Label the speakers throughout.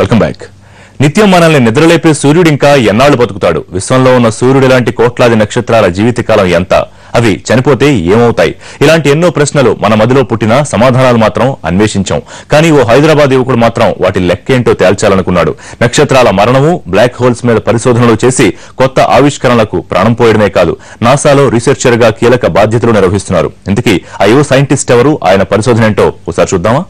Speaker 1: Welcome back. నిత్యం మనల్ని నిద్రలేపే సూర్యుడు ఇంకా ఎన్నాళ్లు బతుకుతాడు? విశ్వంలో ఉన్న సూర్యుడు లాంటి కోట్లాది నక్షత్రాల జీవితకాలం ఎంత? అవి చనిపోతే ఏమవుతాయి? ఇలాంటి ఎన్నో ప్రశ్నలు మన మదిలో పుట్టిన సమాధానాలు మాత్రం అన్వేషించాం. కానీ ఓ హైదరాబాద్ యువకుడు మాత్రం వాటి లెక్కేంటో తేల్చాలనుకున్నాడు. నక్షత్రాల మరణము, బ్లాక్ హోల్స్ మీద పరిశోధనలు చేసి కొత్త ఆవిష్కరణలకు ప్రాణం పోయడమే కాదు, నాసాలో రీసెర్చర్ గా కీలక బాధ్యతలు నిర్వహిస్తున్నారు. ఇంతకీ ఆ యువ సైంటిస్ట్ ఎవరు? ఆయన పరిశోధన ఏంటో ఒకసారి చూద్దామా?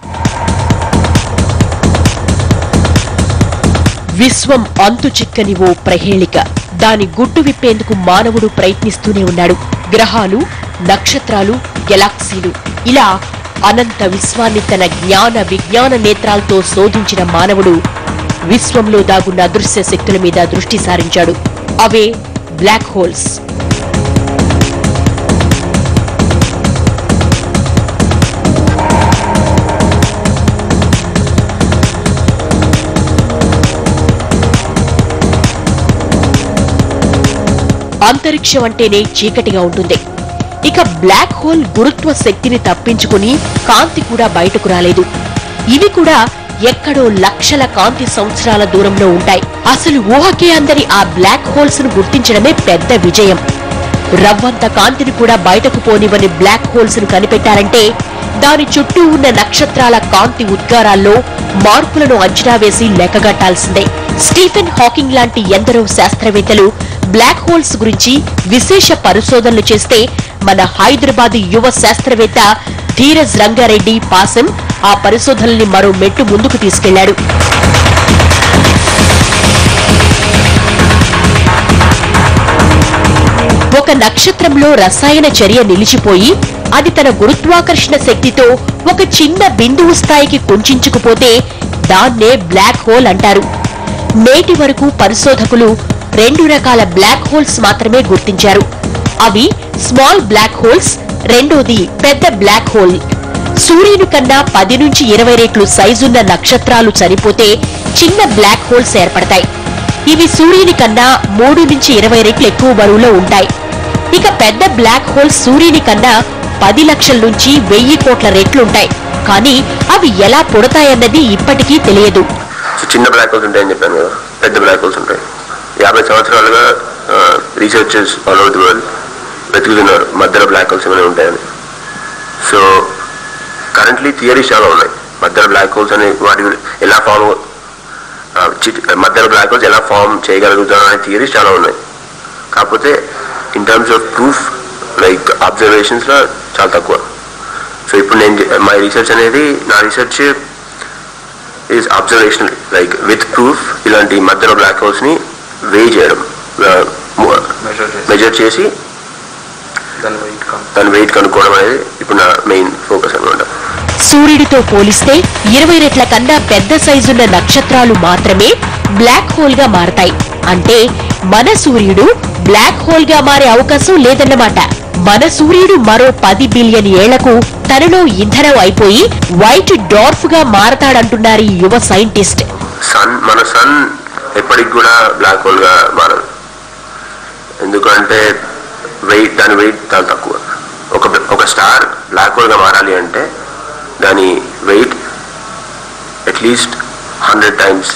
Speaker 2: విశ్వం అంతు చిక్కని ఓ ప్రహేళిక. దాని గుట్టు విప్పేందుకు మానవుడు ప్రయత్నిస్తూనే ఉన్నాడు. గ్రహాలు, నక్షత్రాలు, గెలాక్సీలు, ఇలా అనంత విశ్వాన్ని తన జ్ఞాన విజ్ఞాన నేత్రాలతో శోధించిన మానవుడు విశ్వంలో దాగున్న అదృశ్య శక్తుల మీద దృష్టి సారించాడు. అవే బ్లాక్ హోల్స్. అంతరిక్షం అంటేనే చీకటిగా ఉంటుంది. ఇక బ్లాక్ హోల్ గురుత్వ శక్తిని తప్పించుకుని కాంతి కూడా బయటకు రాలేదు. ఇవి కూడా ఎక్కడో లక్షల కాంతి సంవత్సరాల దూరంలో ఉంటాయి. అసలు ఊహకే అందరి ఆ బ్లాక్ హోల్స్ ను గుర్తించడమే పెద్ద విజయం. రవ్వంత కాంతిని కూడా బయటకు పోనివ్వని బ్లాక్ హోల్స్ ను కనిపెట్టారంటే దాని చుట్టూ ఉన్న నక్షత్రాల కాంతి ఉద్గారాల్లో మార్పులను అంచనా వేసి లెక్కగట్టాల్సిందే. స్టీఫెన్ హాకింగ్ లాంటి ఎందరో శాస్త్రవేత్తలు బ్లాక్ హోల్స్ గురించి విశేష పరిశోధనలు చేస్తే మన హైదరాబాద్ యువ శాస్త్రవేత్త ధీరజ్ రంగారెడ్డి పాసం ఆ పరిశోధనల్ని మరో మెట్టు ముందుకు తీసుకెళ్లాడు. ఒక నక్షత్రంలో రసాయన చర్య నిలిచిపోయి అది తన గురుత్వాకర్షణ శక్తితో ఒక చిన్న బిందువు స్థాయికి కుంచుకుపోతే దాన్నే బ్లాక్ హోల్ అంటారు. నేటి వరకు పరిశోధకులు 2 రకాల బ్లాక్ హోల్స్ మాత్రమే గుర్తించారు. అవి స్మాల్ బ్లాక్ హోల్స్, రెండోది పెద్ద బ్లాక్ హోల్. సూర్యుని కన్నా 10 నుంచి 20 రెట్లు సైజున్న నక్షత్రాలు చనిపోతే చిన్న బ్లాక్ హోల్స్ ఏర్పడతాయి. ఇవి సూర్యుని కన్నా 3 నుంచి 20 రెట్లు ఎక్కువ బరువులో ఉంటాయి. ఇక పెద్ద బ్లాక్ హోల్స్ సూర్యుని కన్నా 10 లక్షల నుంచి 1000 కోట్ల రెట్లుంటాయి. కానీ అవి ఎలా పుడతాయన్నది ఇప్పటికీ తెలియదు.
Speaker 3: చిన్న బ్లాక్ హోల్స్ ఉంటాయని చెప్పాను కదా, పెద్ద బ్లాక్ హోల్స్ ఉంటాయి. 50 సంవత్సరాలుగా researchers all over the world వెతుకుతున్నారు మధ్యలో బ్లాక్ హోల్స్ ఏమైనా ఉంటాయని. సో కరెంట్లీ థియరీస్ చాలా ఉన్నాయి. మధ్యలో బ్లాక్ హోల్స్ అనే వాటి ఎలా మధ్యలో బ్లాక్ హోల్స్ ఎలా ఫామ్ చేయగలుగుతారు అనే థియరీస్ చాలా ఉన్నాయి. కాకపోతే in terms of proof like అబ్జర్వేషన్స్లో చాలా తక్కువ. సో ఇప్పుడు మై రీసెర్చ్ అనేది, నా research is observational, like with proof. ఇలాంటి మధ్యలో బ్లాక్ హోల్స్ ని వెయి చేయడం, మెజర్ చేసి దాని వెయిట్ కనుక్కోవడం అనేది ఇప్పుడు నా మెయిన్ ఫోకస్ అనమాట.
Speaker 2: సూర్యుడితో పోలిస్తే 20 రెట్ల కన్నా పెద్ద సైజున్న నక్షత్రాలు మాత్రమే బ్లాక్ హోల్ గా మారతాయి. అంటే మన సూర్యుడు బ్లాక్ హోల్ గా మారే అవకాశం లేదన్నమాట. మన సూర్యుడు మరో 10 బిలియన్ ఏళ్లకు తనలో ఇంధనం అయిపోయి వైట్ డార్ఫ్ గా మారతాడంటున్నారు ఈ యువ సైంటిస్ట్.
Speaker 3: మన సన్ ఎప్పటికి కూడా బ్లాక్ హోల్ గా మారదు. ఎందుకంటే దాని వెయిట్ చాలా తక్కువ. ఒక స్టార్ బ్లాక్ హోల్ గా మారాలి అంటే దాని వెయిట్ అట్లీస్ట్ 100 టైమ్స్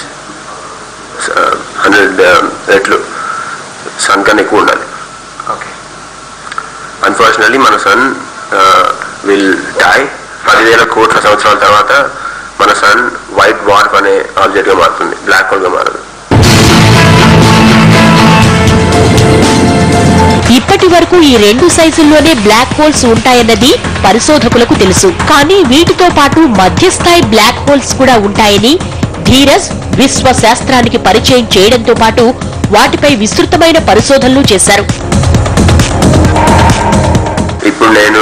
Speaker 3: 100 రెట్లు సన్ కన్నా ఎక్కువ ఉండాలి. అన్ఫార్చునేట్లీ మన సన్ విల్ డై. 10,000 కోట్ల సంవత్సరాల తర్వాత మన సన్ వైట్ డ్వార్ఫ్ అనే ఆబ్జెక్ట్ గా మారుతుంది, బ్లాక్ హోల్ గా మారదు.
Speaker 2: ఇప్పటి వరకు ఈ 2 సైజుల్లోనే బ్లాక్ హోల్స్ ఉంటాయన్నది పరిశోధకులకు తెలుసు. కానీ వీటితో పాటు మధ్యస్థాయి బ్లాక్ హోల్స్ కూడా ఉంటాయని ధీరజ్ విశ్వ శాస్త్రానికి పరిచయం చేయడంతో పాటు వాటిపై విస్తృతమైన పరిశోధనలు చేశారు.
Speaker 3: ఇప్పుడు నేను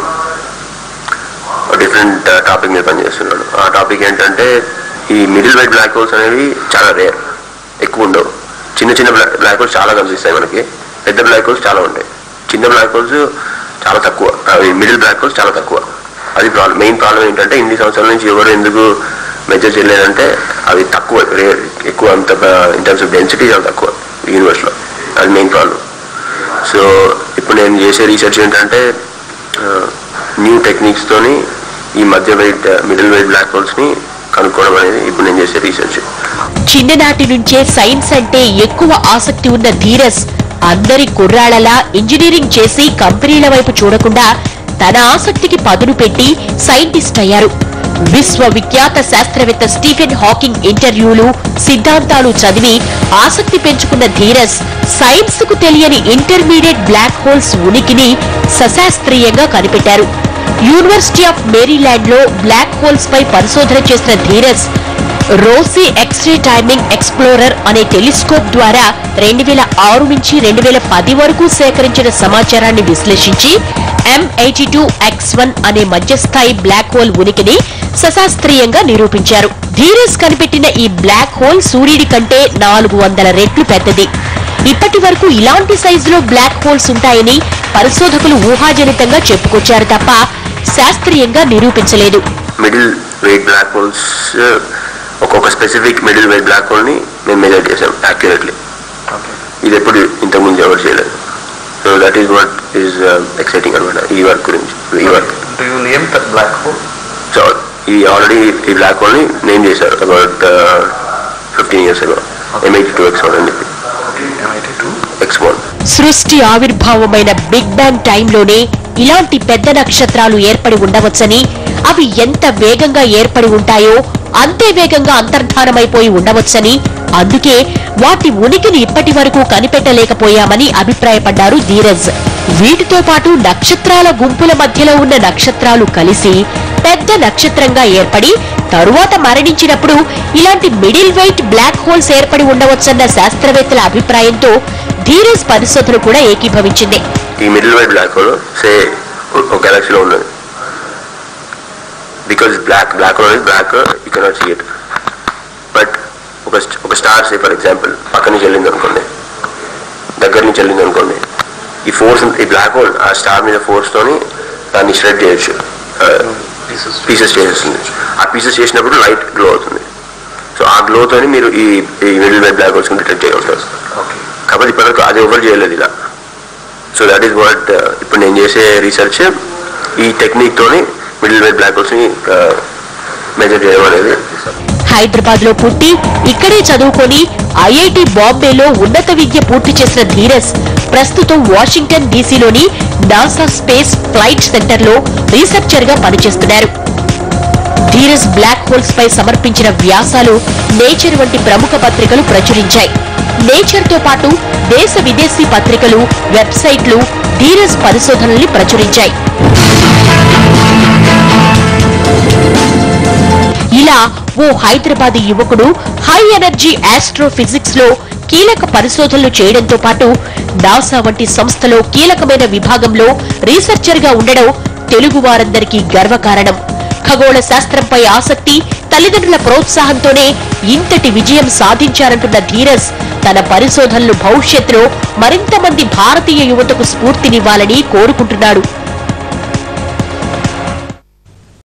Speaker 3: డిఫరెంట్ టాపిక్ మీద పనిచేస్తున్నాను. ఆ టాపిక్ ఏంటంటే ఈ మిడిల్ వెయిట్ బ్లాక్ హోల్స్ అనేవి చాలా రేర్, ఎక్కువ ఉండవు. చిన్న చిన్న బ్లాక్ హోల్స్ చాలా కనిపిస్తాయి మనకి, పెద్ద బ్లాక్ హోల్స్ చాలా ఉంటాయి. చిన్న బ్లాక్ హోల్స్ చాలా తక్కువ, అవి మిడిల్ బ్లాక్ హోల్స్ చాలా తక్కువ. అది మెయిన్ ప్రాబ్లం ఏంటంటే ఇన్ని సంవత్సరాల నుంచి ఎవరు ఎందుకు మెజర్ చేయలేదంటే అవి తక్కువ, రేర్, ఎక్కువ. అంత ఇన్ టర్మ్స్ ఆఫ్ డెన్సిటీ చాలా తక్కువ యూనివర్స్లో. అది మెయిన్ ప్రాబ్లం. సో ఇప్పుడు నేను చేసే రీసెర్చ్ ఏంటంటే న్యూ టెక్నిక్స్తోని ఈ మిడిల్ వెయిట్ బ్లాక్ హోల్స్ని కనుక్కోవడం అనేది ఇప్పుడు నేను చేసే రీసెర్చ్.
Speaker 2: చిన్ననాటి నుంచే సైన్స్ అంటే ఎక్కువ ఆసక్తి ఉన్న ధీరజ్ అందరి కుర్రాళ్లలా ఇంజనీరింగ్ చేసి కంపెనీల వైపు చూడకుండా తన ఆసక్తికి పదును పెట్టి సైంటిస్ట్ అయ్యారు. విశ్వవిఖ్యాత శాస్త్రవేత్త స్టీఫెన్ హాకింగ్ ఇంటర్వ్యూలు, సిద్ధాంతాలు చదివి ఆసక్తి పెంచుకున్న ధీరజ్ సైన్స్ కు తెలియని ఇంటర్మీడియట్ బ్లాక్ హోల్స్ ఉనికిని సశాస్త్రీయంగా కనిపెట్టారు. యూనివర్సిటీ ఆఫ్ మేరీలాండ్ లో బ్లాక్ హోల్స్ పై పరిశోధన చేసిన Dheeraj Rossi X ray timing explorer అనే టెలిస్కోప్ ద్వారా 2006 నుంచి 2010 వరకు సేకరించిన సమాచారాన్ని విశ్లేషించి M82X1 అనే మధ్యస్థాయి బ్లాక్ హోల్ ఉనికిని సశాస్త్రీయంగా నిరూపించారు. ధీరజ్ కనిపెట్టిన ఈ బ్లాక్ హోల్ సూర్యుడి కంటే 400 రెట్లు పెద్దది. ఇప్పటి వరకు ఇలాంటి సైజులో బ్లాక్ హోల్స్ ఉంటాయని పరిశోధకులు ఊహాజనితంగా చెప్పుకొచ్చారు తప్ప శాస్త్రీయంగా నిరూపించలేదు.
Speaker 3: మిడిల్ వెయిట్ బ్లాక్ హోల్స్ ఒక్కొక్క specific middle weight black hole ని మేము మెజర్ చేసాం యాక్యురేట్లీ. ఇది ఎప్పుడు ఇంతకుముందు ఎవరు చేయలేదు. So that is what is exciting అనమాట ఈ వర్క్ గురించి. ఈ వర్క్ సో ఈ ఆల్రెడీ ఈ బ్లాక్ హోల్ ని నేమ్ చేశారు అబౌట్ 15 years ago. M82X1 అని చెప్పి. X1
Speaker 2: సృష్టి ఆవిర్భావమైన బిగ్ బ్యాంగ్ టైంలోనే ఇలాంటి పెద్ద నక్షత్రాలు ఏర్పడి ఉండవచ్చని, అవి ఎంత వేగంగా ఏర్పడి ఉంటాయో అంతే వేగంగా అంతర్ధానమైపోయి ఉండవచ్చని, అందుకే వాటి ఉనికిని ఇప్పటి వరకు కనిపెట్టలేకపోయామని అభిప్రాయపడ్డారు ధీరజ్. వీటితో పాటు నక్షత్రాల గుంపుల మధ్యలో ఉన్న నక్షత్రాలు కలిసి పెద్ద నక్షత్రంగా ఏర్పడి తరువాత మరణించినప్పుడు ఇలాంటి మిడిల్ వెయిట్ బ్లాక్ హోల్స్ ఏర్పడి ఉండవచ్చన్న శాస్త్రవేత్తల అభిప్రాయంతో ధీరజ్ పరిశోధన కూడా ఏకీభవించింది.
Speaker 3: ఈ middle weight black hole say ఒక గెలాక్సీలో ఉన్నది. Because black hole is black, you cannot see it. But ఒక స్టార్ సే ఫర్ ఎగ్జాంపుల్ పక్క నుంచి వెళ్ళింది అనుకోండి, దగ్గర నుంచి వెళ్ళింది అనుకోండి, ఈ ఫోర్స్, ఈ బ్లాక్ హోల్ ఆ స్టార్ మీద ఫోర్స్ తోని దాన్ని షెడ్ చేయొచ్చు, పీసెస్ చేసేస్తుంది. ఆ పీసెస్ చేసినప్పుడు లైట్ గ్లో అవుతుంది. సో ఆ గ్లోతోని మీరు ఈ middle weight black holes detect చేయగలుగుతారు. కాబట్టి ఇప్పటివరకు అది ఎవరు చేయలేదు ఇలా. సో దట్ ఈస్ వాట్ ఇప్పుడు నేను చేసే రీసెర్చ్. ఈ టెక్నిక్ తోని మిడిల్ వెయిట్ బ్లాక్ హోల్స్ ని మెజర్ చేయడం అనేది.
Speaker 2: హైదరాబాద్ లో పుట్టి ఇక్కడే చదువుకొని ఐఐటి బాంబేలో ఉన్నత విద్య పూర్తి చేసిన ధీరజ్ ప్రస్తుతం వాషింగ్టన్ డీసీలోని నాసా స్పేస్ ఫ్లైట్ సెంటర్ లో రీసెర్చర్ గా పనిచేస్తున్నారు. ధీరజ్ బ్లాక్ హోల్స్ పై సమర్పించిన వ్యాసాలు నేచర్ వంటి ప్రముఖ పత్రికలు ప్రచురించాయి. నేచర్ తో పాటు దేశ విదేశీ పత్రికలు, వెబ్సైట్లు ధీరజ్ పరిశోధనల్ని ప్రచురించాయి. ఇలా ఓ హైదరాబాదీ యువకుడు హై ఎనర్జీ ఆస్ట్రోఫిజిక్స్ లో కీలక పరిశోధనలు చేయడంతో పాటు నాసా వంటి సంస్థలో కీలకమైన విభాగంలో రీసెర్చర్ గా ఉండడం తెలుగు వారందరికీ గర్వకారణం. ఖగోళ శాస్త్రంపై ఆసక్తి, తల్లిదండ్రుల ప్రోత్సాహంతోనే ఇంతటి విజయం సాధించారంటున్న ధీరజ్ తన పరిశోధనలు భవిష్యత్తులో మరింత మంది భారతీయ యువతకు స్ఫూర్తినివ్వాలని కోరుకుంటున్నాడు.